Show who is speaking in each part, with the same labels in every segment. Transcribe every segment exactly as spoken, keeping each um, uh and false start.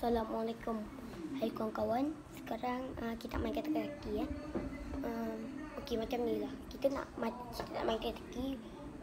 Speaker 1: Assalamualaikum. Hai kawan-kawan. Sekarang uh, kita main kata-kata ya. Um, Okey, macam ni lah. Kita nak kita nak main kata-kata.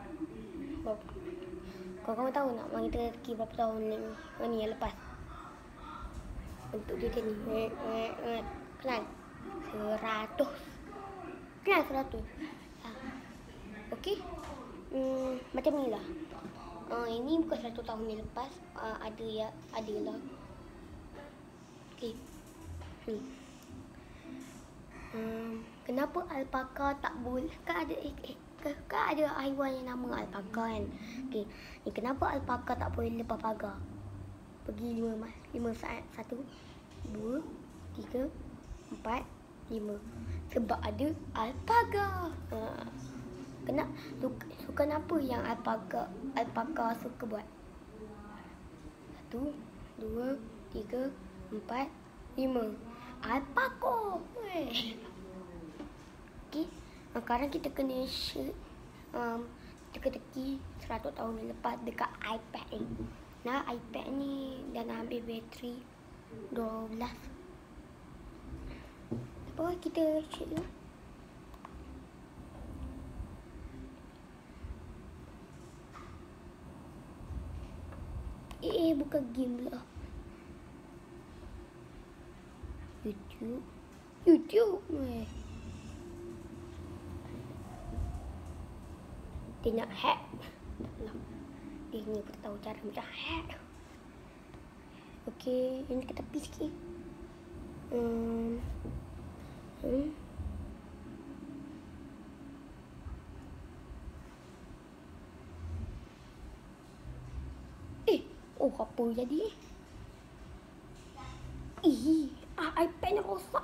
Speaker 1: Kawan-kawan tahu nak main kata-kata berapa tahun ni, ni yang lepas. Untuk dia macam ni. Eh, eh, eh. Kenal? Seratus. Kenal seratus. Ha. Okey. Hmm, macam ni lah. Uh, ini bukan satu tahun yang lepas. Uh, ada ya, ada lah. Okey. Hmm. Hmm, kenapa alpaka tak boleh? Kan ada eh, eh, kan ada haiwan yang nama alpaka kan. Okey. Ni kenapa alpaka tak boleh lepas pagar? Pergi lima mas, lima saat. Satu, dua, tiga, empat, lima. Sebab ada alpaga. Ha. Kena suka, suka apa yang alpaka alpaka suka buat? Satu, dua, tiga, empat, lima. Alpaka. Okey. Sekarang kita kena share um, teka-teki seratus tahun yang lepas dekat iPad ni. Nah, iPad ni dah nak habis bateri dua belas. Apa kita share dulu? Eh, bukan game lah. YouTube. YouTube. Eh. Dia nak hack. Taklah. Dia ni aku tak tahu cara macam hack. Okey, ini kita tepi sikit. Hmm. Hmm. Oh, apa jadi? Ih, ah, iPad ni rosak.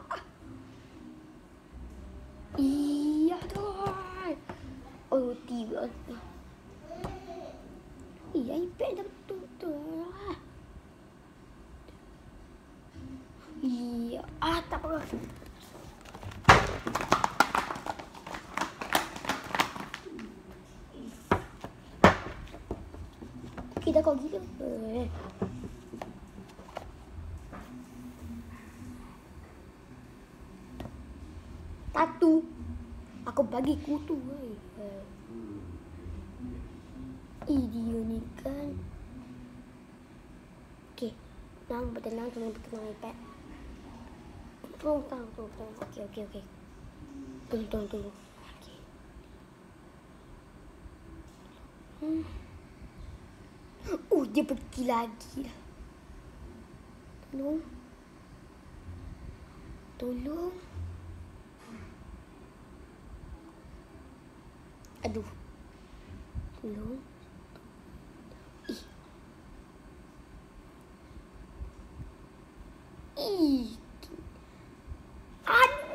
Speaker 1: Iya tuan. Oh, tiga. Iya, iPad dah betul-betul. Iya, ah tak apa. Kita kau gila. Eh. Satu. Aku bagi kutu. Eh. Ih, dia ni kan. Okey. Tenang, bertenang, tenang, bertenang iPad. Tunggu, tunggu, tunggu, tunggu. Okey, okey, okey. Tunggu, tunggu, tunggu. Okey. Hmm. Oh, dia pergi lagi. Tolong. Tolong. Aduh. Tolong. Ih. Ih. Aduh.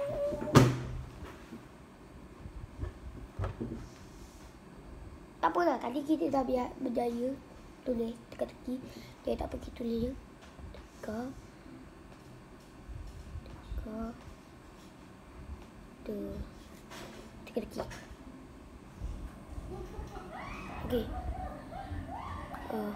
Speaker 1: Tak apalah, tadi kita dah biar berjaya. Tulis teka-teki. Dia tak pergi tulis je. Teka. Teka. Te. Teka-teki. Okey. Uh.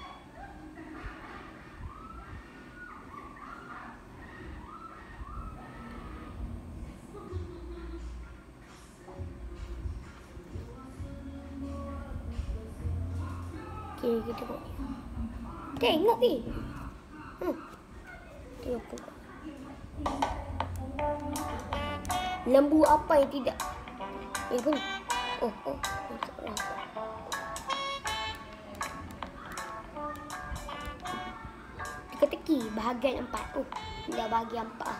Speaker 1: Okay, kita tengok. Tengok ni. Hmm. Tengok. Lembu apa yang tidak? Eh pun. Oh, oh. Teka-teki bahagian empat. Oh, dah bahagian empat.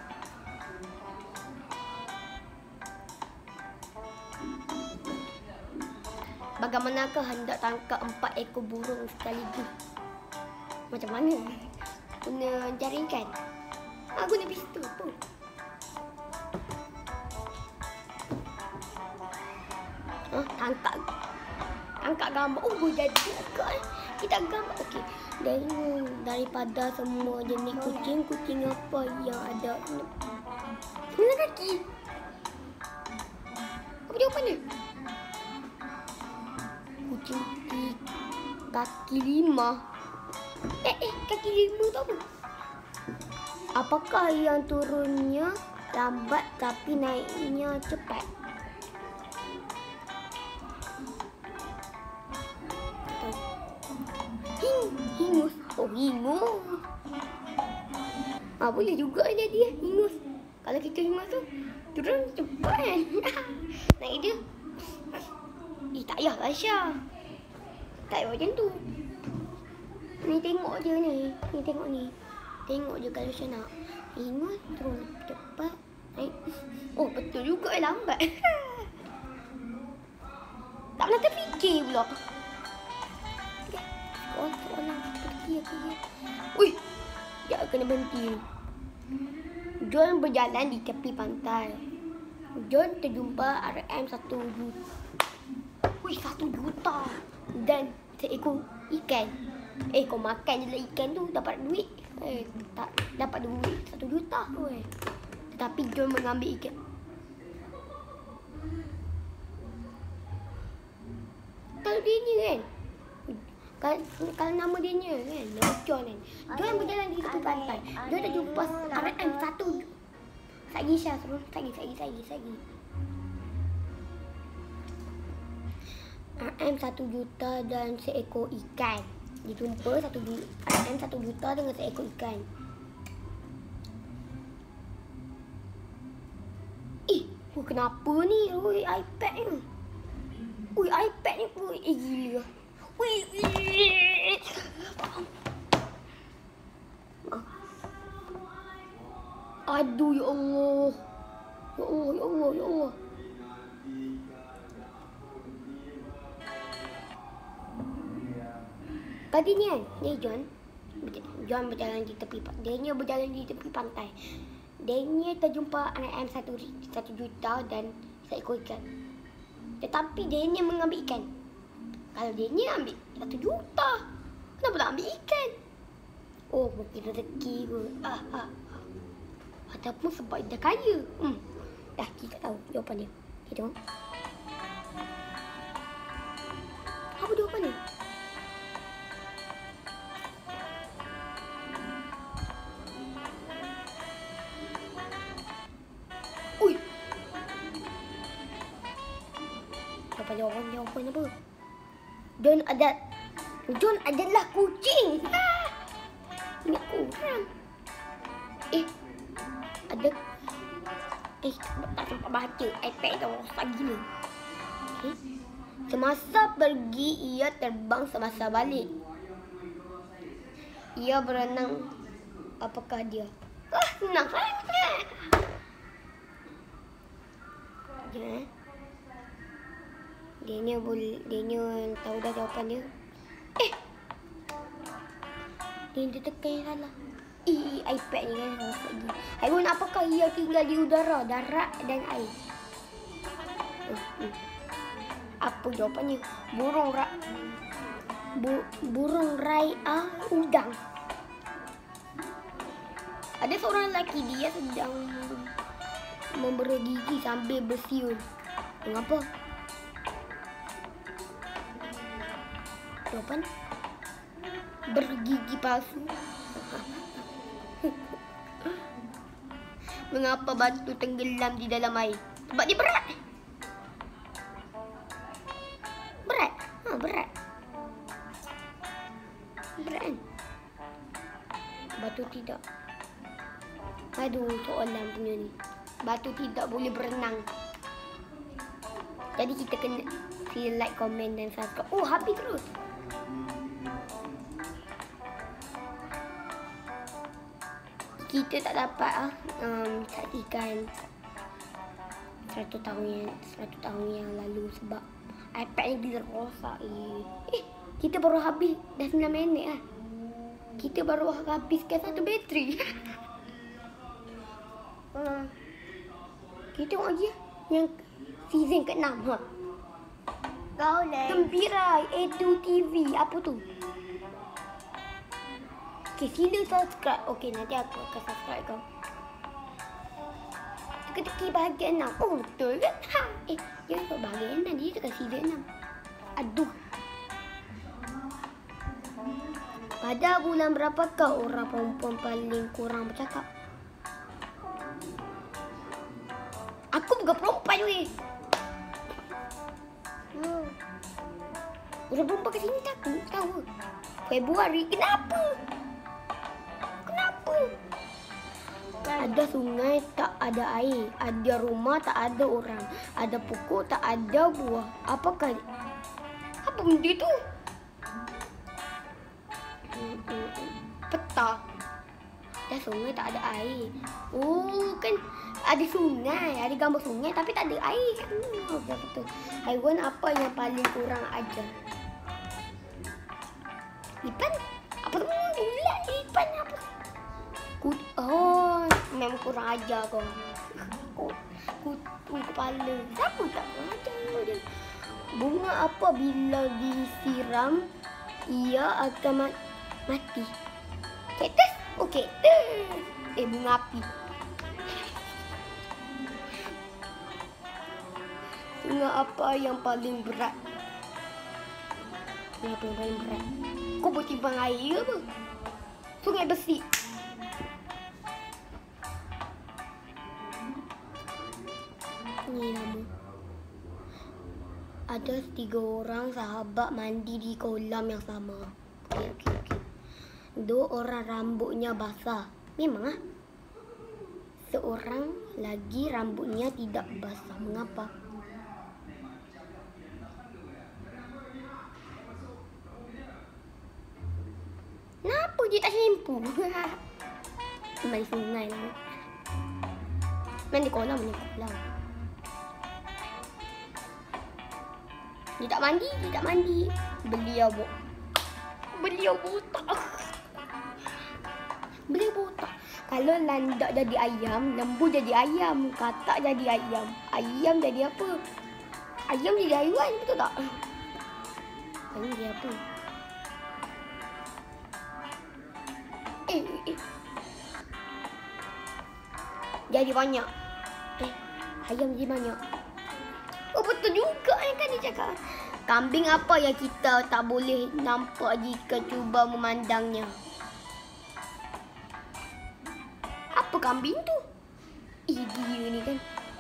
Speaker 1: Bagaimanakah hendak tangkap empat ekor burung sekaligus? Macam mana? Guna jaringkan? Ah, guna pistol pun. Ah, tangkap. Tangkap gambar. Oh, boleh jadi juga. Kita gambar. Okey. Dari, daripada semua jenis kucing, kucing apa yang ada? Sembilan kaki. Apa jawapannya? Kucing kaki lima. Eh, eh, kaki lima tu apa? Apakah yang turunnya lambat tapi naiknya cepat? Hing, hingus. Oh, hingus. Ah, boleh juga dia dia hingus. Kalau kita hingus tu turun cepat kan. Naik dia. Eh, tak payah Aisyah. Tak payah macam tu. Ni tengok je ni. Ni tengok ni. Tengok je kalau saya nak. Hingus turun cepat. Naik. Oh, betul juga lambat. Tak pernah terfikir pula. Oh, seorang pergi pergi. Ui. Ya, kena berhenti. John berjalan di tepi pantai. John terjumpa R M satu juta. Wih, satu juta. Dan seekor ikan. Eh, kau makan je lah ikan tu dapat duit. Eh, tak dapat duit satu juta tu eh. Tetapi John mengambil ikan. Kalau dia ni kan. Kalau, kalau nama dia ni kan, nama John kan. John berjalan di tepi pantai. John terjumpa R M satu. Sagi Syah, terus sagi, sagi, sagi, sagi. R M satu juta dan seekor ikan. Dijumpa satu juta, R M satu juta dengan seekor ikan. Eh, oh, kenapa ni? Ui, iPad ni. Ui, iPad ni pun eh gila. Ui, ui. Aduh, ya Allah. Ya Allah, ya Allah, ya Allah. Tadi ni kan, ni John. John berjalan di tepi pantai. Dia ni berjalan di tepi pantai. Dia ni terjumpa R M satu juta dan seekor ikan. Tetapi dia ni mengambil ikan. Kalau dia ni ambil satu juta, kenapa tak ambil ikan? Oh, mungkin rezeki kot. Ah, ah. Ataupun sebab dia kaya. Hmm. Dah, kita tahu jawapan dia. Kita tengok. Apa jawapan dia? Ui. Jawapan jawapan jawapan apa? John ada John adalah kucing. Ah. Ini kurang. Eh. Ada Eh, tak sempat baca iPad dah rosak gila. Okay. Semasa pergi, ia terbang semasa balik. Ia berenang. Apakah dia? Ah, senang sangat. Ya. Dia ni boleh, dia ni tahu dah jawapan dia. Eh. Dia tekan yang salah. Eh, iPad ni kan rosak gila. Haiwan apakah ia tinggal di udara, darat dan air? Uh, uh. Apa jawapannya? Burung ra bu burung raia udang. Ada seorang lelaki, dia sedang memberi gigi sambil bersiul. Mengapa? Jawapan? Bergigi palsu. Mengapa batu tenggelam di dalam air? Sebab dia berat. Berat? Ha, berat. Berat kan? Batu tidak. Aduh, soalan punya ni. Batu tidak boleh berenang. Jadi kita kena sila like, komen dan subscribe. Oh, habis terus. Kita tak dapat ah um, saksikan seratus tahun yang seratus tahun yang lalu sebab iPad ni gila rosak. Eh. eh, kita baru habis dah sembilan minit ah. Kita baru habiskan satu bateri. uh, kita tengok lagi yang season ke enam ha.
Speaker 2: Golden.
Speaker 1: Gembira A two T V. Apa tu? Okay, sila subscribe. Okay, nanti aku akan subscribe kau. Teka-teki bahagian enam. Oh, betul kan? Ha. Eh, dia buat bahagian enam. Dia tekan sila enam. Aduh. Pada bulan berapakah orang perempuan paling kurang bercakap? weh. Hmm. Udah berapa ke sini takut tahu. Februari kenapa? Kenapa? Ada sungai tak ada air, ada rumah tak ada orang, ada pokok tak ada buah. Apakah apa benda tu? Peta. Ada sungai tak ada air. Oh kan ada sungai, ada gambar sungai tapi tak ada air. Hmm, betul. Haiwan apa yang paling kurang ajar? Ipan? Apa tu? Ulat ipan apa? Kut oh, memang kurang ajar kau. Kut kutu kepala. Siapa tak kurang ajar dia? Bunga apa bila disiram ia akan ma- mati? Kaktus? Oh, kaktus. Eh, bunga api. Bunga apa yang paling berat? Bunga apa yang paling berat? Kau buat timbang air apa? Sungai besi. Ni nama. Ada tiga orang sahabat mandi di kolam yang sama. Okey, okey, okey. Dua orang rambutnya basah. Memang ah. Seorang lagi rambutnya tidak basah. Mengapa? Kenapa dia tak shampoo? Mandi sungai lah. Mandi kolam, mandi kolam. Dia tak mandi, dia tak mandi. Beliau bo. Beliau botak. Beliau botak. Kalau landak jadi ayam, lembu jadi ayam, katak jadi ayam. Ayam jadi apa? Ayam jadi haiwan, betul tak? Ayam jadi apa? Eh, eh, eh. Jadi banyak. Eh, ayam jadi banyak. Oh, betul juga yang kan dia cakap. Kambing apa yang kita tak boleh nampak jika cuba memandangnya? Apa kambing tu? Eh, dia ni kan.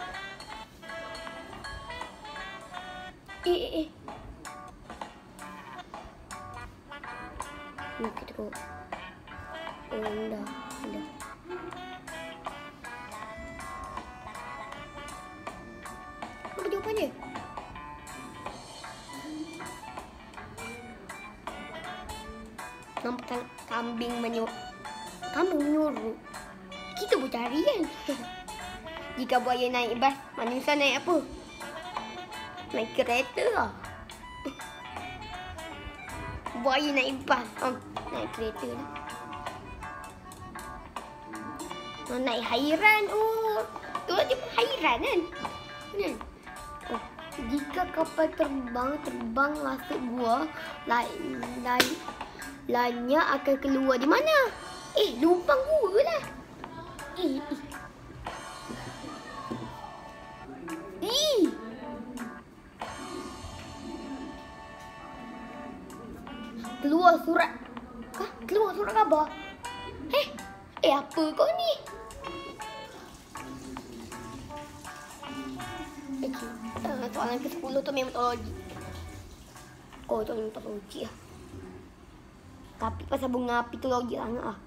Speaker 1: Eh, eh, eh. Ni kita tengok. Oh, dah, dah. Apa jawapan dia? Nampak kambing menyuruh. Kambing menyuruh. Kita boleh cari kan? Jika buaya naik bas, manusia naik apa? Naik kereta lah. Buaya naik bas, oh, naik kereta lah. Oh, naik hairan. Oh, tu dia pun hairan kan? Kan? Oh, jika kapal terbang terbang masuk gua, lain lain lainnya akan keluar di mana? Eh, lubang gua lah. Eh, eh. Eh. Keluar surat. Hah? Keluar surat khabar? Eh, eh apa kau ni? Okay. Uh, soalan ke sepuluh tu meteorologi. Kau tu meteorologi lah. Tapi pasal bunga api tu logik sangat lah.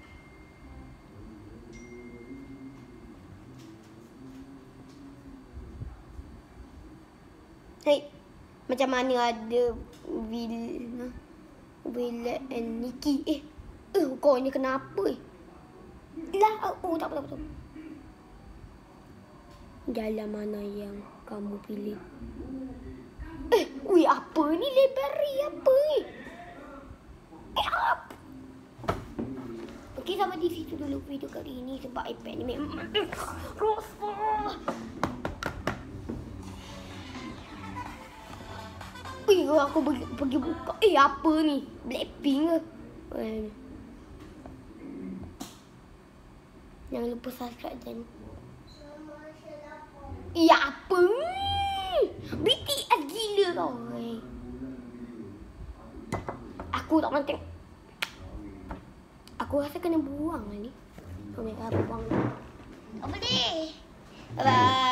Speaker 1: Hei, macam mana ada Will, Will and Nikki? Eh, eh kau ni kenapa? Eh? Lah, oh tak apa, tak apa. Jalan mana yang kamu pilih? Eh, wih apa ni library apa ni? Eh, apa? Okey, sampai di situ dulu video kali ini sebab iPad ni memang rosak. Eh, aku pergi, pergi buka. Eh, apa ni? Blackpink ke? Eh. Jangan lupa subscribe dan... Eh, apa ni? B T S gila kau. Eh. Aku tak mahu tengok. Aku rasa kena buang lah ni. Oh my god, buang.
Speaker 2: Tak boleh.
Speaker 1: Bye-bye.